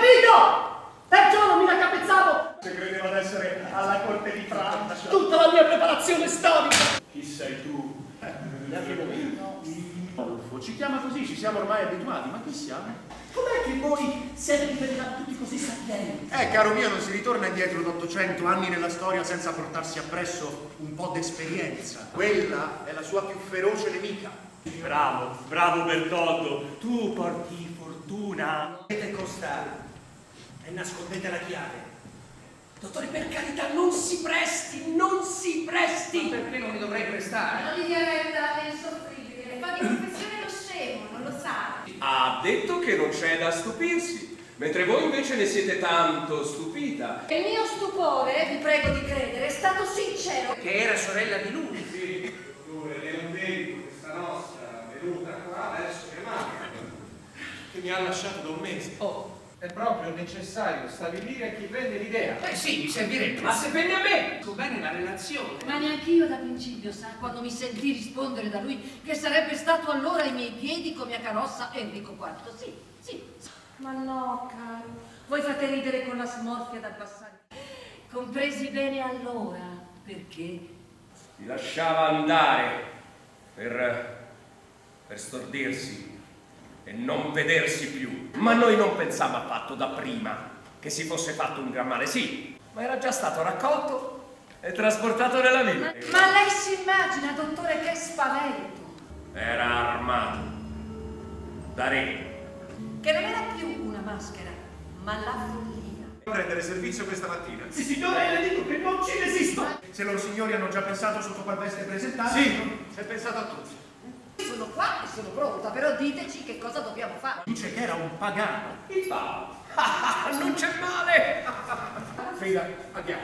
capito? Perciò non mi raccapezzavo! Se credeva di essere alla corte di Francia. Tutta la mia preparazione storica! Chi sei tu? Uffo, ci chiama così, ci siamo ormai abituati, ma chi siamo? Com'è che voi siete diventati tutti così sapienti? Caro mio, non si ritorna indietro d'800 anni nella storia senza portarsi appresso un po' d'esperienza. Quella è la sua più feroce nemica. Bravo, bravo Bertoldo, tu porti fortuna. Dovete costare e nascondete la chiave. Dottore, per carità, non si presti, non si presti! Ma perché non mi dovrei prestare? Ma Lidia Retta è insoffribile, fa di professione lo scemo, non lo sa. Ha detto che non c'è da stupirsi, mentre voi invece ne siete tanto stupita. Il mio stupore, vi prego di credere, è stato sincero. Che era sorella di lui. Sì, dottore, le ho detto questa nostra venuta qua adesso che manca, che mi ha lasciato da un mese. Oh, È proprio necessario stabilire chi prende l'idea. sì, mi servirebbe. Ma se venne a me! So bene la relazione. Ma neanche io da principio, sa, quando mi sentì rispondere da lui che sarebbe stato allora ai miei piedi come a carrozza Enrico IV. Sì, sì. Ma no, caro. Voi fate ridere con la smorfia dal passare. Compresi bene allora, perché Si lasciava andare per stordirsi e non vedersi più. Ma noi non pensavamo affatto da prima che si fosse fatto un gran male, sì, ma era già stato raccolto e trasportato nella villa. Ma lei si immagina, dottore, che spavento! Era armato da re. Che non era più una maschera, ma la follia. Prendere servizio questa mattina. Sì, signore, le dico che non ci resisto! Se loro signori hanno già pensato sotto qual veste presentare. Sì, si è pensato a tutti. Sono qua e sono pronta, però diteci che cosa dobbiamo fare. Dice che era un pagano. Il pavo. Non c'è male. Frida, andiamo.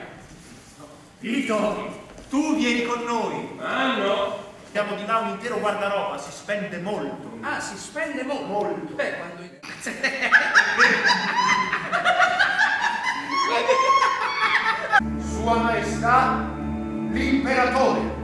Tito, tu vieni con noi. Ah no. Abbiamo di là un intero guardaroba, si spende molto. Ah, si spende molto. Molto. Beh, quando... Sua Maestà, l'Imperatore.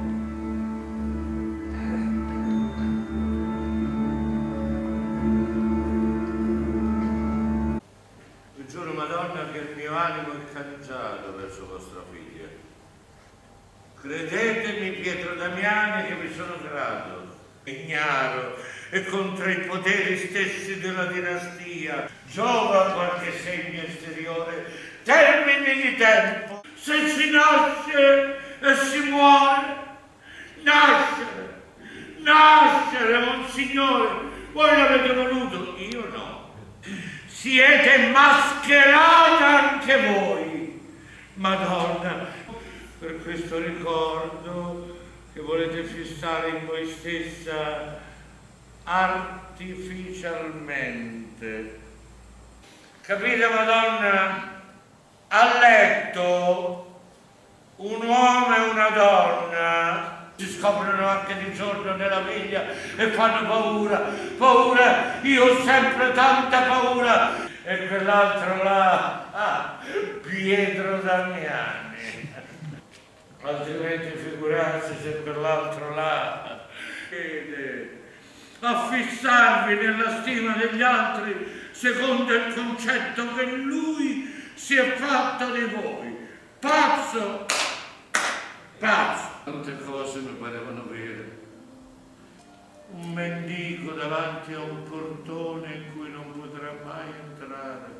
Vi giuro, Madonna, che il mio animo è cangiato verso vostra figlia. Credetemi, Pietro Damiani, che vi sono grato, ignaro e contro i poteri stessi della dinastia. Giova qualche segno esteriore, termini di tempo. Se si nasce e si muore, nascere, nascere, monsignore, voi l'avete voluto, io no. Siete mascherata anche voi, Madonna, per questo ricordo che volete fissare in voi stessa artificialmente. Capite, Madonna? A letto un uomo e una donna si scoprono anche di giorno nella veglia e fanno paura, paura, io ho sempre tanta paura. E quell'altro là, Pietro Damiani. Altrimenti figurarsi se quell'altro là chiede a fissarvi nella stima degli altri secondo il concetto che lui si è fatto di voi. Pazzo! Pazzo! Tante cose mi parevano vere. Un mendico davanti a un portone in cui non potrà mai entrare.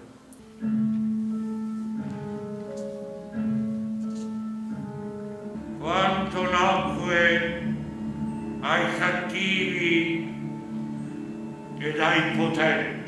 Quanto nacque ai cattivi ed ai potenti.